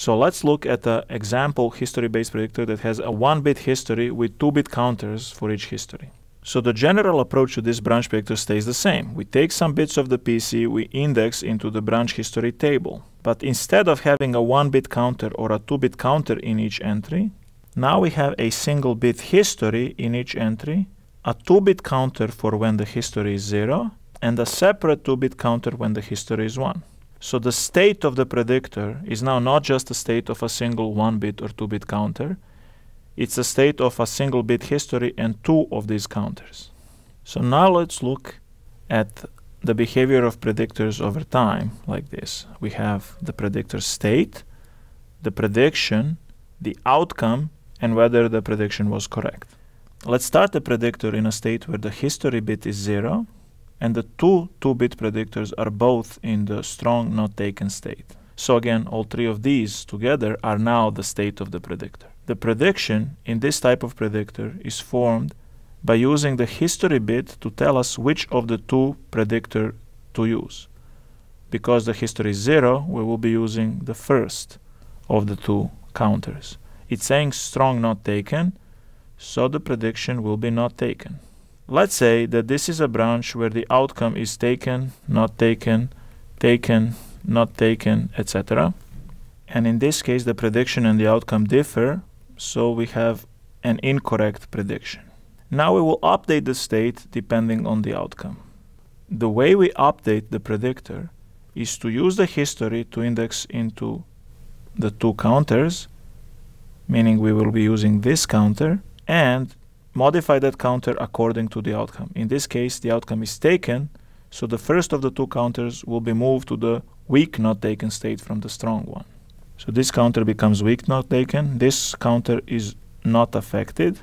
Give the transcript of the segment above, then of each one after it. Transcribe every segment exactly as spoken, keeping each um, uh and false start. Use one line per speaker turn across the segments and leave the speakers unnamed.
So let's look at the example history-based predictor that has a one-bit history with two-bit counters for each history. So the general approach to this branch predictor stays the same. We take some bits of the P C, we index into the branch history table. But instead of having a one-bit counter or a two-bit counter in each entry, now we have a single bit history in each entry, a two-bit counter for when the history is zero, and a separate two-bit counter when the history is one. So the state of the predictor is now not just a state of a single one-bit or two-bit counter, it's a state of a single bit history and two of these counters. So now let's look at the behavior of predictors over time like this. We have the predictor state, the prediction, the outcome, and whether the prediction was correct. Let's start the predictor in a state where the history bit is zero and the two two-bit predictors are both in the strong not taken state. So again, all three of these together are now the state of the predictor. The prediction in this type of predictor is formed by using the history bit to tell us which of the two predictor to use. Because the history is zero, we will be using the first of the two counters. It's saying strong not taken, so the prediction will be not taken. Let's say that this is a branch where the outcome is taken, not taken, taken, not taken, et cetera. And in this case, the prediction and the outcome differ, so we have an incorrect prediction. Now we will update the state depending on the outcome. The way we update the predictor is to use the history to index into the two counters, meaning we will be using this counter, and modify that counter according to the outcome. In this case, the outcome is taken, so the first of the two counters will be moved to the weak not taken state from the strong one. So this counter becomes weak not taken, this counter is not affected,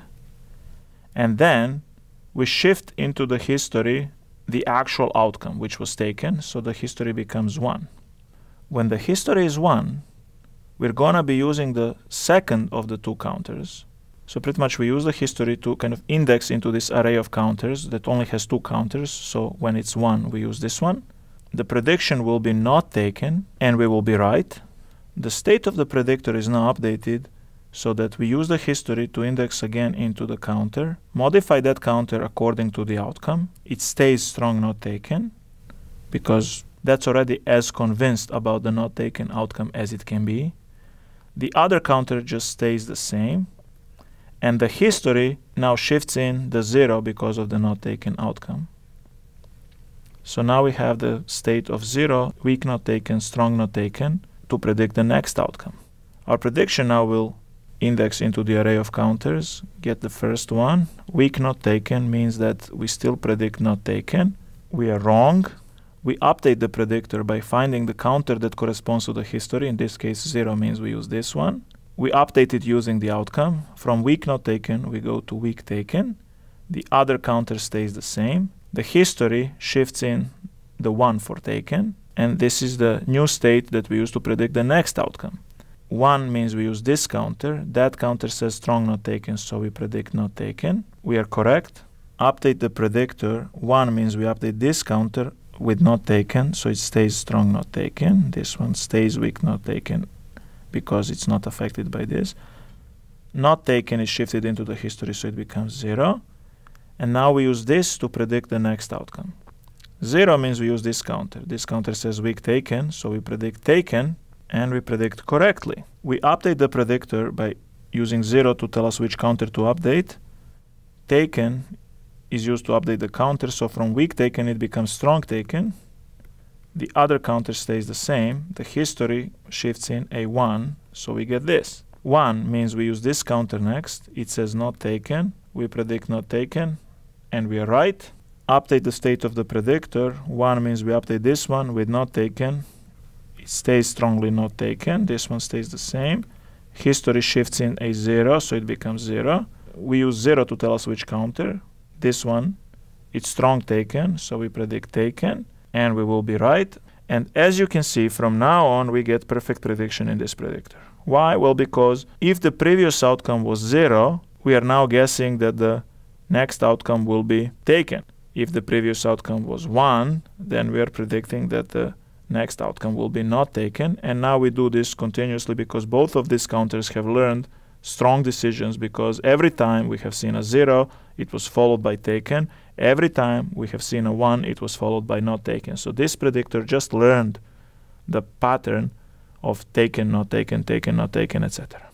and then we shift into the history the actual outcome which was taken, so the history becomes one. When the history is one, we're gonna be using the second of the two counters. So pretty much we use the history to kind of index into this array of counters that only has two counters, so when it's one we use this one. The prediction will be not taken and we will be right. The state of the predictor is now updated so that we use the history to index again into the counter, modify that counter according to the outcome. It stays strong not taken because that's already as convinced about the not taken outcome as it can be. The other counter just stays the same, and the history now shifts in the zero because of the not taken outcome. So now we have the state of zero, weak not taken, strong not taken, to predict the next outcome. Our prediction now will index into the array of counters, get the first one. Weak not taken means that we still predict not taken. We are wrong. We update the predictor by finding the counter that corresponds to the history. In this case, zero means we use this one. We update it using the outcome. From weak not taken, we go to weak taken. The other counter stays the same. The history shifts in the one for taken. And this is the new state that we use to predict the next outcome. one means we use this counter. That counter says strong not taken, so we predict not taken. We are correct. Update the predictor. one means we update this counter with not taken, so it stays strong not taken. This one stays weak not taken because it's not affected by this. Not taken is shifted into the history, so it becomes zero. And now we use this to predict the next outcome. zero means we use this counter. This counter says weak taken, so we predict taken, and we predict correctly. We update the predictor by using zero to tell us which counter to update. Taken is used to update the counter, so from weak taken it becomes strong taken. The other counter stays the same. The history shifts in a one, so we get this. one means we use this counter next. It says not taken. We predict not taken, and we are right. Update the state of the predictor. one means we update this one with not taken. It stays strongly not taken. This one stays the same. History shifts in a zero, so it becomes zero. We use zero to tell us which counter. This one, it's strong taken, so we predict taken, and we will be right. And as you can see, from now on, we get perfect prediction in this predictor. Why? Well, because if the previous outcome was zero, we are now guessing that the next outcome will be taken. If the previous outcome was one, then we are predicting that the next outcome will be not taken. And now we do this continuously because both of these counters have learned strong decisions, because every time we have seen a zero, it was followed by taken. Every time we have seen a one, it was followed by not taken. So this predictor just learned the pattern of taken, not taken, taken, not taken, et cetera.